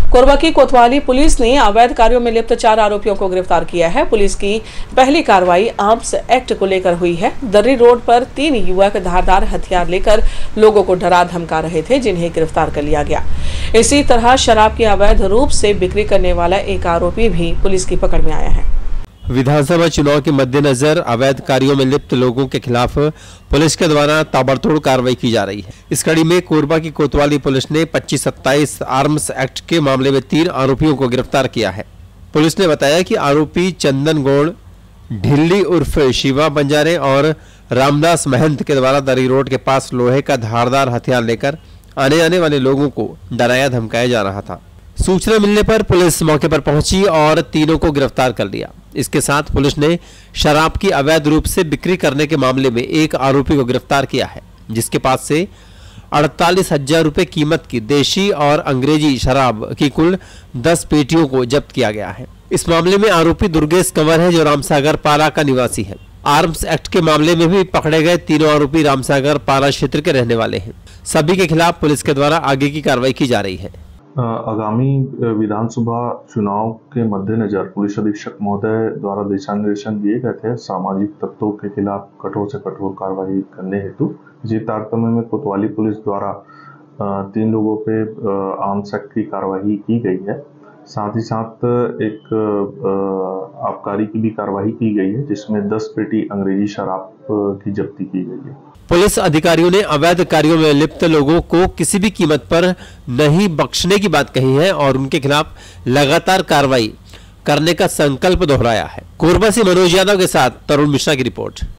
कोरबा की कोतवाली पुलिस ने अवैध कार्यों में लिप्त 4 आरोपियों को गिरफ्तार किया है। पुलिस की पहली कार्रवाई आर्म्स एक्ट को लेकर हुई है। दर्री रोड पर 3 युवक धारदार हथियार लेकर लोगों को डरा धमका रहे थे, जिन्हें गिरफ्तार कर लिया गया। इसी तरह शराब की अवैध रूप से बिक्री करने वाला एक आरोपी भी पुलिस की पकड़ में आया है। विधानसभा चुनाव के मद्देनजर अवैध कार्यों में लिप्त लोगों के खिलाफ पुलिस के द्वारा ताबड़तोड़ कार्रवाई की जा रही है। इस कड़ी में कोरबा की कोतवाली पुलिस ने 25-27 आर्म्स एक्ट के मामले में 3 आरोपियों को गिरफ्तार किया है। पुलिस ने बताया कि आरोपी चंदन गौड़ ढिल्ली उर्फ शिवा बंजारे और रामदास महंत के द्वारा दर्री रोड के पास लोहे का धारदार हथियार लेकर आने वाले लोगों को डराया धमकाया जा रहा था। सूचना मिलने पर पुलिस मौके पर पहुंची और तीनों को गिरफ्तार कर लिया। इसके साथ पुलिस ने शराब की अवैध रूप से बिक्री करने के मामले में एक आरोपी को गिरफ्तार किया है, जिसके पास से 48,000 रुपए कीमत की देशी और अंग्रेजी शराब की कुल 10 पेटियों को जब्त किया गया है। इस मामले में आरोपी दुर्गेश कंवर है, जो रामसागर पारा का निवासी है। आर्म्स एक्ट के मामले में भी पकड़े गए तीनों आरोपी रामसागर पारा क्षेत्र के रहने वाले हैं। सभी के खिलाफ पुलिस के द्वारा आगे की कार्रवाई की जा रही है। आगामी विधानसभा चुनाव के मद्देनजर पुलिस अधीक्षक महोदय द्वारा दिशा निर्देशन दिए गए थे सामाजिक तत्वों के खिलाफ कठोर से कठोर कार्रवाई करने हेतु। इसी तारतम्य में कोतवाली पुलिस द्वारा 3 लोगों पे आर्म्स एक्ट की कार्रवाई की गई है। साथ ही साथ एक आबकारी की भी कार्रवाई की गई है, जिसमें 10 पेटी अंग्रेजी शराब की जब्ती की गई है। पुलिस अधिकारियों ने अवैध कार्यों में लिप्त लोगों को किसी भी कीमत पर नहीं बख्शने की बात कही है और उनके खिलाफ लगातार कार्रवाई करने का संकल्प दोहराया है। कोरबा से मनोज यादव के साथ तरुण मिश्रा की रिपोर्ट।